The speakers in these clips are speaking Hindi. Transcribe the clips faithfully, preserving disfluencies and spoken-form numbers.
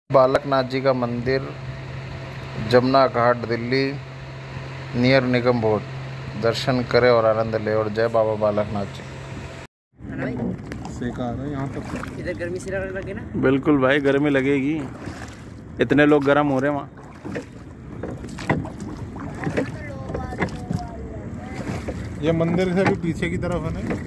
बालकनाथ जी का मंदिर, जमुना घाट, दिल्ली, नियर निगम बोर्ड। दर्शन करें और आनंद ले। और जय बाबा बालकनाथ जी। सेका आ रहा है यहाँ तक। इधर गर्मी से लगे ना। बिल्कुल भाई, गर्मी लगेगी, इतने लोग गर्म हो रहे हैं वहाँ। ये मंदिर से भी पीछे की तरफ है ना?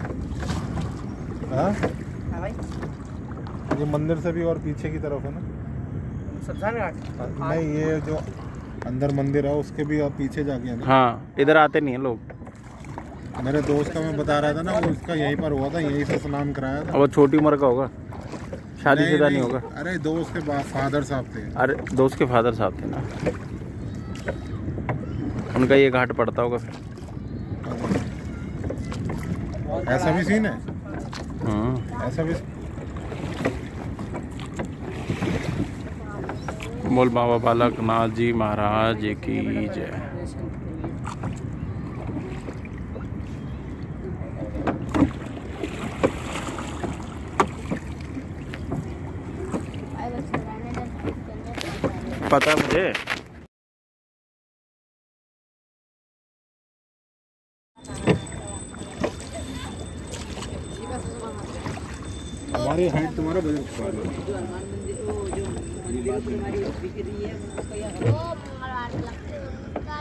हाँ भाई, ये मंदिर से भी और पीछे की तरफ है ना? शमशान घाट नहीं, ये जो अंदर मंदिर है उसके भी आप पीछे जाके है ना? हाँ, इधर आते नहीं है लोग। मेरे दोस्त का मैं बता रहा था ना, वो उसका यहीं पर हुआ था, यहीं से स्नान कराया था। अब वो छोटी उम्र का होगा, शादीशुदा नहीं होगा। अरे दोस्त के फादर साहब थे। अरे दोस्त के फादर साहब थे ना, उनका ये घाट पड़ता होगा फिर। ऐसा भी सीन है? हाँ, ऐसा भी। बोल बाबा बालकनाथ जी महाराज की जय। पता है मुझे। हमारी हाइट तुम्हारा बजट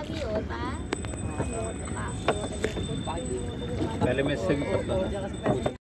पहले मैं इससे भी पतला था।